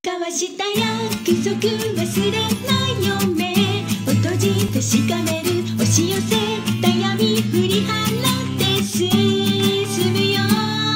交わした約束忘れないよ目を閉じ確かめる押し寄せた闇振り払って進むよ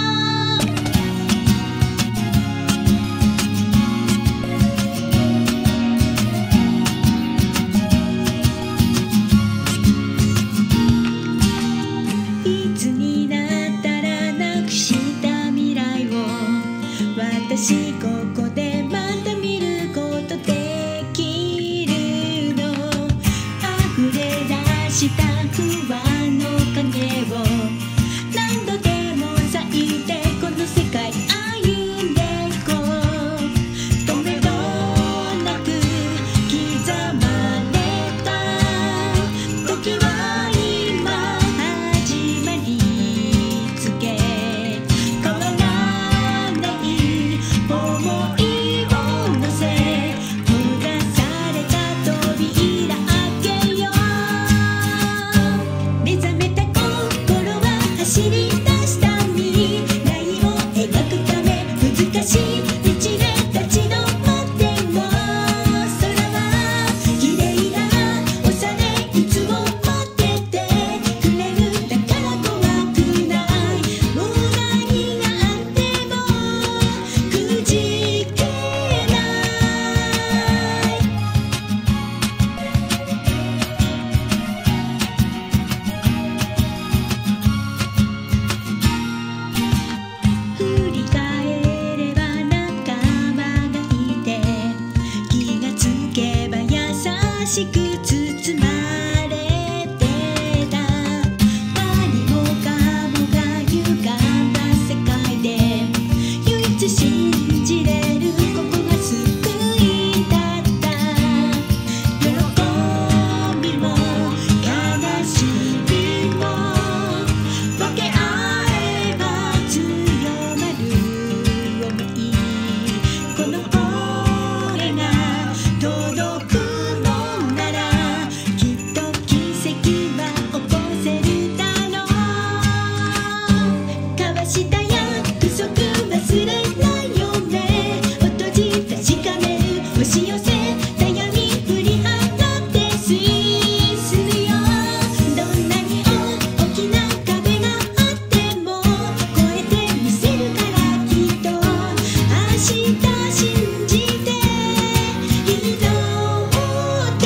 いつになったらなくした未来を私ここでまた見ることできるの溢れ出した不安の影を何度でも咲いてこの世界歩んでこう止めどなく刻まれた時は今始まりつけ変わらない思いを乗せ閉ざされた扉開けよう目覚めた心は走り出した未来を描くため難しい道で立ち止まっても空は綺麗な幼いいつを待っててくれるだから怖くないもう何があってもくじけない振り返れば仲間がいて気がつけば優しく包まれてた何もかもが歪んだ世界で唯一信じれるここが救いだった喜びも悲しみも分け合えば強まる想いこの声が届くのならきっと奇跡は起こせるだろう交わした約束忘れないよ目を閉じ確かめる押し寄せた闇振り払って進むよどんなに大きな壁があっても越えてみせるからきっと明日信じて祈って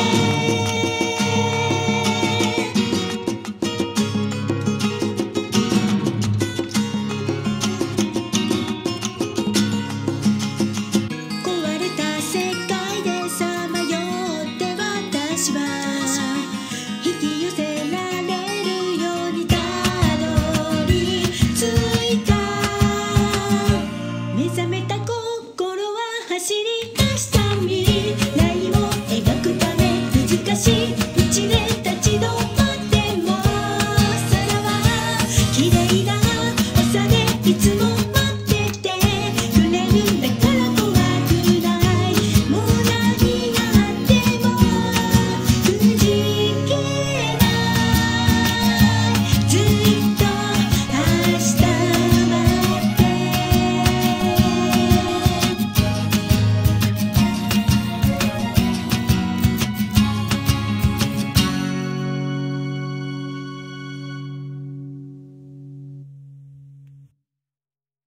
壊れた世界でさまよって私は引き寄せられるようにたどり着いた目覚めた心は走り出した未来を描くため難しい